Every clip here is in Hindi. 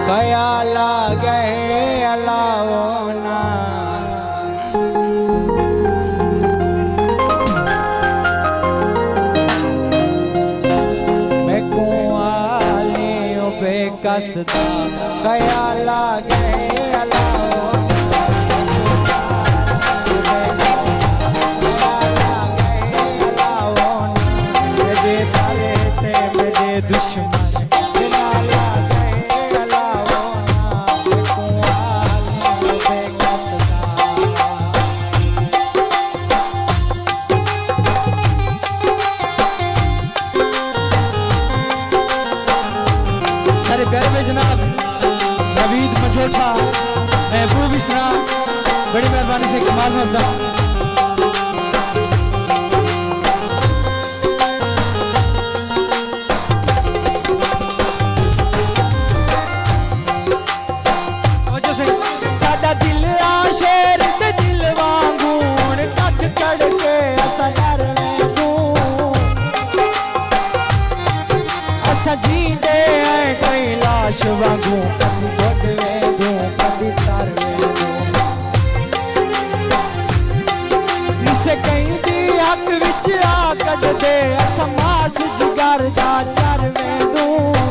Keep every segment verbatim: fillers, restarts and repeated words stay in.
ख्याल गए अलावना मैं को आलियों बेकसदा ख्याल गए अलावना दुश्मन सारे प्यारे में जनाब नवीद मजोठा महबूब इसरा बड़ी मेहरबानी से कमाल होता जींदे हैं कई लाश वांगू कभी बढ़वे दो कभी तारवे दो निसे कहीं दी हक विच आ कदे समास जिगर दा चरवे दो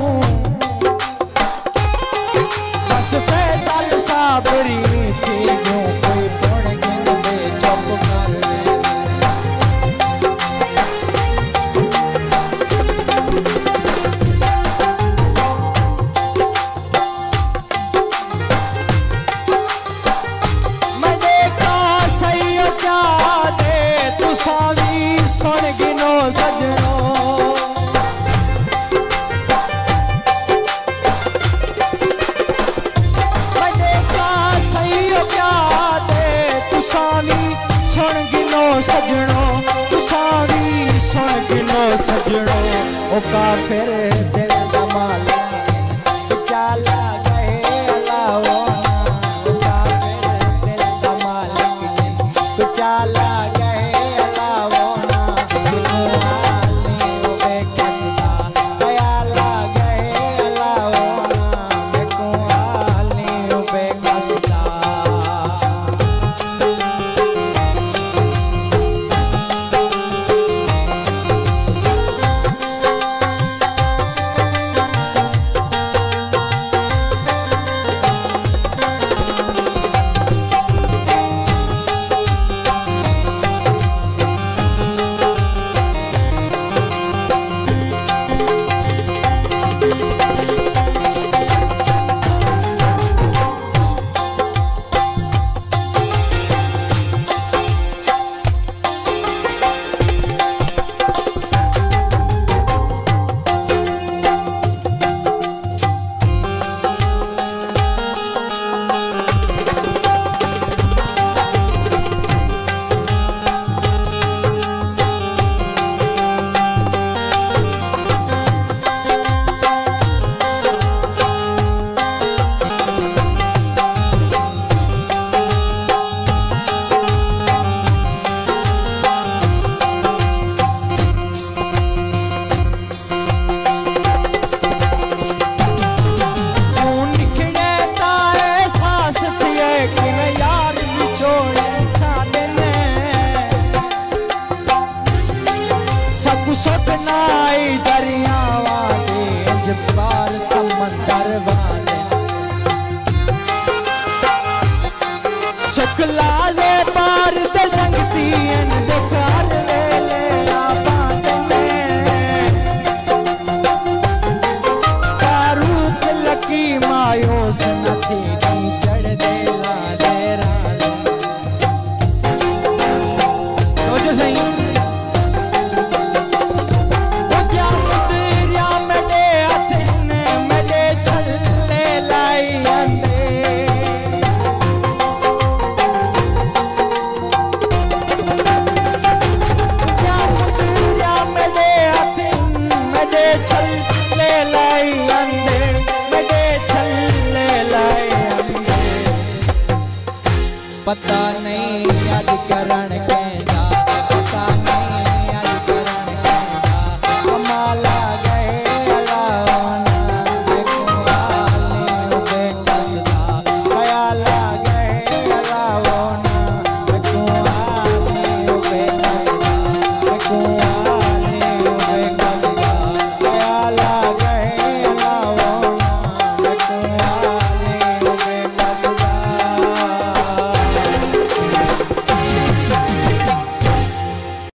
बस फैसल साबरी थी जो कोई पढ़ के दे चुप कर सुन गिनो सजनो बड़े का सही हो क्या दे तुसावी सुन गिनो सजनो तुसावी सुन गिनो सजनो ओ काफिर दिल दा माला चाला गए अलावना ओ काफिर दिल दा मालिक तो चाला गए अलावना शुक्लाले पार से संगती अंधकार वेले आबाद में फारूक लकी मायूस नथी चढ़ दे लाले राले तो जो सही वो क्या मुदरिया मेरे हथन मेरे छल्ले लाई अंदे पता